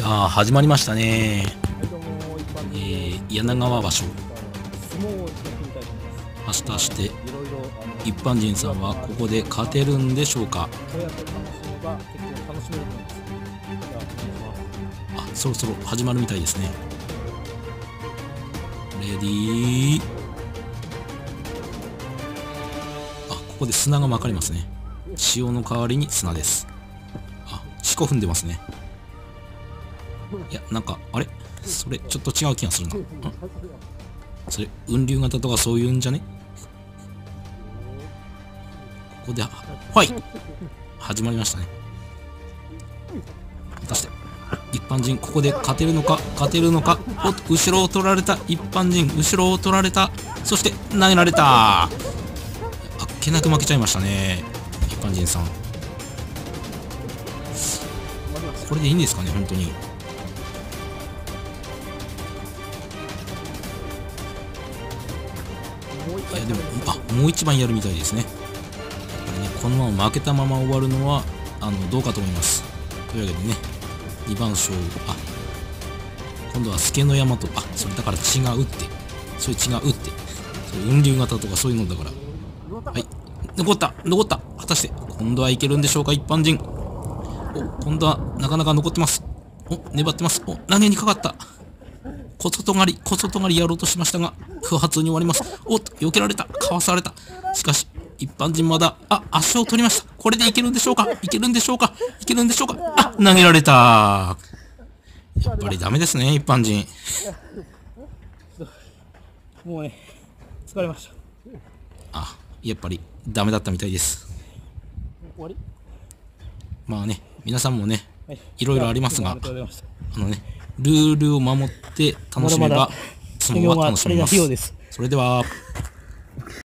さあ、始まりましたね。 はい、どうも、一般に柳川場所。 相撲をやってみたいと思います。 果たしていろいろ一般人さんはここで勝てるんでしょうか。 こうやって楽しめば結構楽しめると思います。じゃあ、お願いします。 あ、そろそろ始まるみたいですね。レディー。あ、ここで砂がまかりますね。塩の代わりに砂です。あ、四股踏んでますね。いや、なんか、あれそれ、ちょっと違う気がするな。それ、雲竜型とかそういうんじゃね。ここで、はい始まりましたね。果たして、一般人、ここで勝てるのか、おっと、後ろを取られた、一般人、後ろを取られた、そして、投げられた。あっけなく負けちゃいましたね。一般人さん。これでいいんですかね、本当に。いやでも、もう一番やるみたいですね。このまま負けたまま終わるのはどうかと思います。というわけでね、2番勝負、今度は助の山と、それだから違うって、それ違うって、それ雲竜型とかそういうのだから。はい、残った、果たして、今度はいけるんでしょうか、一般人。今度はなかなか残ってます。粘ってます。投げにかかった。小外刈りやろうとしましたが、不発に終わります。おっと、避けられた。かわされた。しかし、一般人まだ、足を取りました。これでいけるんでしょうか。投げられた。やっぱりダメですね、一般人。 もうね、疲れました。 やっぱりダメだったみたいです。 終わり？ まあね、皆さんもね、 はい、 いろいろありますが、 ルルールを守って楽しめば、相撲は楽しめます。それでは。